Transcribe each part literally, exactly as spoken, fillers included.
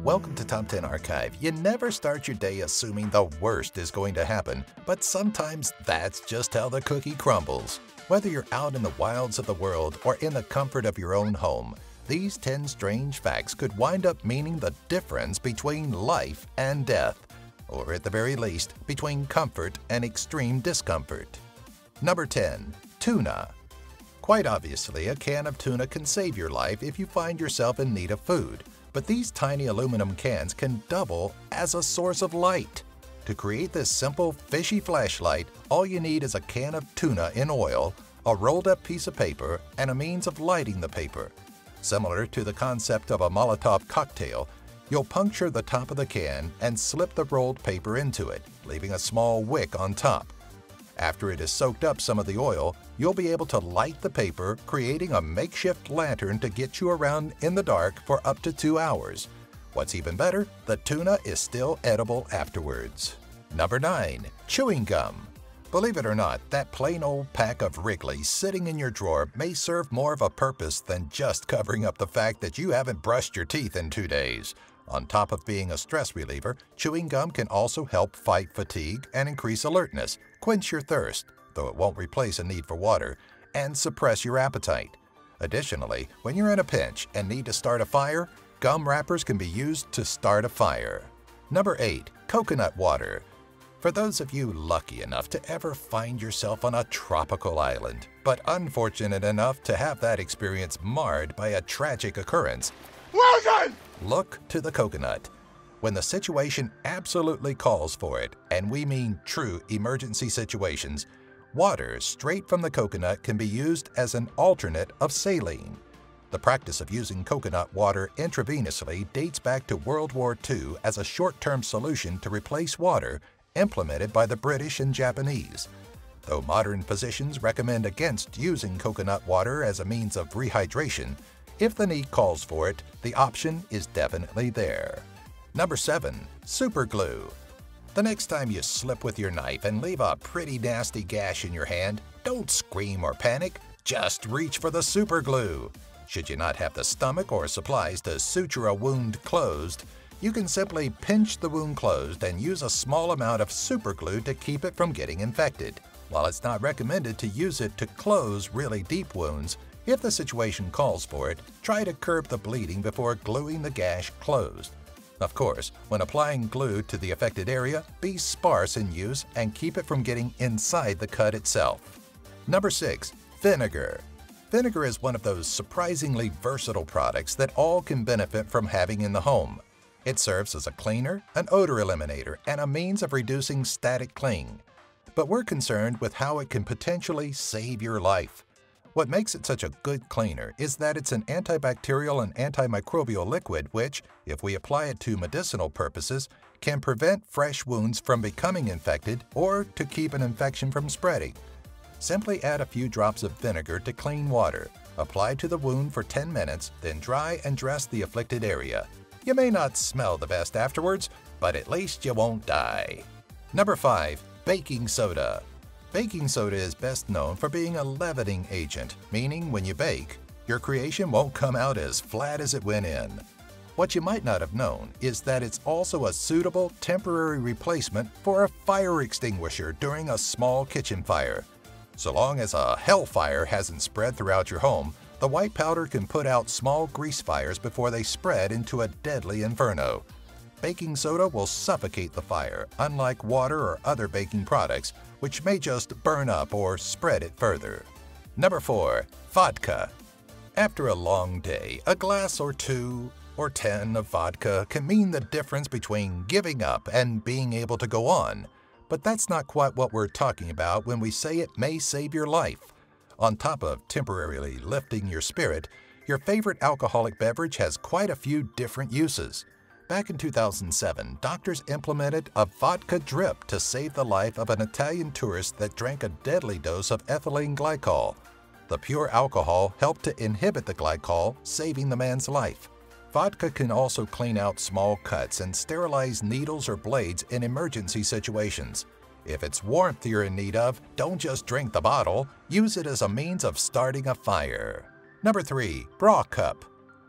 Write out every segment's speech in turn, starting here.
Welcome to Top ten Archive. You never start your day assuming the worst is going to happen, but sometimes that's just how the cookie crumbles. Whether you're out in the wilds of the world or in the comfort of your own home, these ten strange facts could wind up meaning the difference between life and death, or at the very least, between comfort and extreme discomfort. Number ten. Tuna. Quite obviously, a can of tuna can save your life if you find yourself in need of food. But these tiny aluminum cans can double as a source of light. To create this simple fishy flashlight, all you need is a can of tuna in oil, a rolled-up piece of paper, and a means of lighting the paper. Similar to the concept of a Molotov cocktail, you'll puncture the top of the can and slip the rolled paper into it, leaving a small wick on top. After it has soaked up some of the oil, you'll be able to light the paper, creating a makeshift lantern to get you around in the dark for up to two hours. What's even better, the tuna is still edible afterwards. Number nine. Chewing gum. Believe it or not, that plain old pack of Wrigley's sitting in your drawer may serve more of a purpose than just covering up the fact that you haven't brushed your teeth in two days. On top of being a stress reliever, chewing gum can also help fight fatigue and increase alertness, quench your thirst, though it won't replace a need for water, and suppress your appetite. Additionally, when you're in a pinch and need to start a fire, gum wrappers can be used to start a fire. Number eight. Coconut water. For those of you lucky enough to ever find yourself on a tropical island, but unfortunate enough to have that experience marred by a tragic occurrence, Wilson! Look to the coconut. When the situation absolutely calls for it, and we mean true emergency situations, water straight from the coconut can be used as an alternate of saline. The practice of using coconut water intravenously dates back to World War Two as a short-term solution to replace water implemented by the British and Japanese. Though modern physicians recommend against using coconut water as a means of rehydration, if the need calls for it, the option is definitely there. Number seven. Super glue. The next time you slip with your knife and leave a pretty nasty gash in your hand, don't scream or panic, just reach for the super glue. Should you not have the stomach or supplies to suture a wound closed, you can simply pinch the wound closed and use a small amount of super glue to keep it from getting infected. While it's not recommended to use it to close really deep wounds, if the situation calls for it, try to curb the bleeding before gluing the gash closed. Of course, when applying glue to the affected area, be sparse in use and keep it from getting inside the cut itself. Number six. Vinegar. Vinegar is one of those surprisingly versatile products that all can benefit from having in the home. It serves as a cleaner, an odor eliminator, and a means of reducing static cling. But we're concerned with how it can potentially save your life. What makes it such a good cleaner is that it's an antibacterial and antimicrobial liquid which, if we apply it to medicinal purposes, can prevent fresh wounds from becoming infected or to keep an infection from spreading. Simply add a few drops of vinegar to clean water, apply to the wound for ten minutes, then dry and dress the afflicted area. You may not smell the best afterwards, but at least you won't die. Number five. Baking soda. Baking soda is best known for being a leavening agent, meaning when you bake, your creation won't come out as flat as it went in. What you might not have known is that it's also a suitable temporary replacement for a fire extinguisher during a small kitchen fire. So long as a hellfire hasn't spread throughout your home, the white powder can put out small grease fires before they spread into a deadly inferno. Baking soda will suffocate the fire, unlike water or other baking products, which may just burn up or spread it further. Number four. Vodka. After a long day, a glass or two or ten of vodka can mean the difference between giving up and being able to go on. But that's not quite what we're talking about when we say it may save your life. On top of temporarily lifting your spirit, your favorite alcoholic beverage has quite a few different uses. Back in two thousand seven, doctors implemented a vodka drip to save the life of an Italian tourist that drank a deadly dose of ethylene glycol. The pure alcohol helped to inhibit the glycol, saving the man's life. Vodka can also clean out small cuts and sterilize needles or blades in emergency situations. If it's warmth you're in need of, don't just drink the bottle, use it as a means of starting a fire. Number three. Bra cup.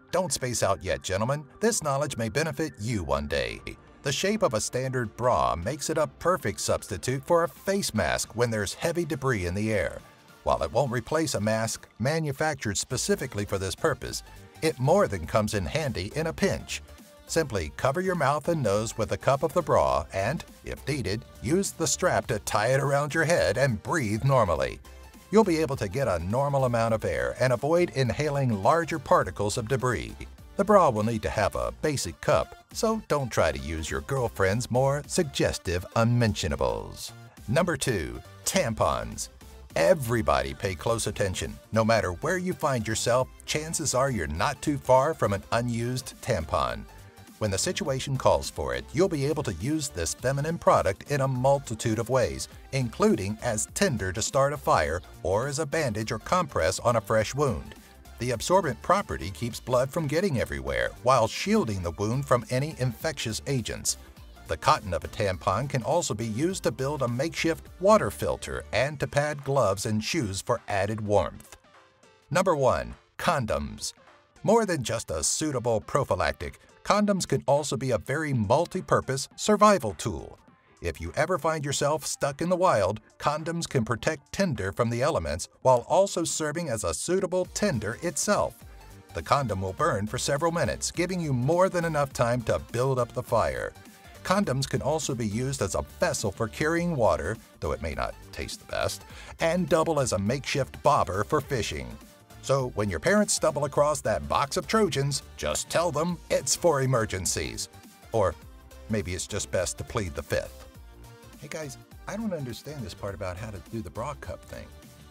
Don't space out yet, gentlemen. This knowledge may benefit you one day. The shape of a standard bra makes it a perfect substitute for a face mask when there's heavy debris in the air. While it won't replace a mask manufactured specifically for this purpose, it more than comes in handy in a pinch. Simply cover your mouth and nose with the cup of the bra and, if needed, use the strap to tie it around your head and breathe normally. You'll be able to get a normal amount of air and avoid inhaling larger particles of debris. The bra will need to have a basic cup, so don't try to use your girlfriend's more suggestive unmentionables. Number two. Tampons. Everybody pay close attention. No matter where you find yourself, chances are you're not too far from an unused tampon. When the situation calls for it, you'll be able to use this feminine product in a multitude of ways, including as tinder to start a fire or as a bandage or compress on a fresh wound. The absorbent property keeps blood from getting everywhere while shielding the wound from any infectious agents. The cotton of a tampon can also be used to build a makeshift water filter and to pad gloves and shoes for added warmth. Number one. Condoms. More than just a suitable prophylactic, condoms can also be a very multi-purpose survival tool. If you ever find yourself stuck in the wild, condoms can protect tinder from the elements while also serving as a suitable tinder itself. The condom will burn for several minutes, giving you more than enough time to build up the fire. Condoms can also be used as a vessel for carrying water, though it may not taste the best, and double as a makeshift bobber for fishing. So when your parents stumble across that box of Trojans, just tell them it's for emergencies. Or maybe it's just best to plead the fifth. Hey guys, I don't understand this part about how to do the bra cup thing.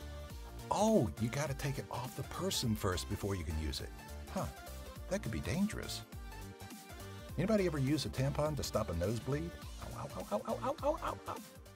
Oh, you gotta take it off the person first before you can use it. Huh, that could be dangerous. Anybody ever use a tampon to stop a nosebleed? Ow, ow, ow, ow, ow, ow, ow, ow.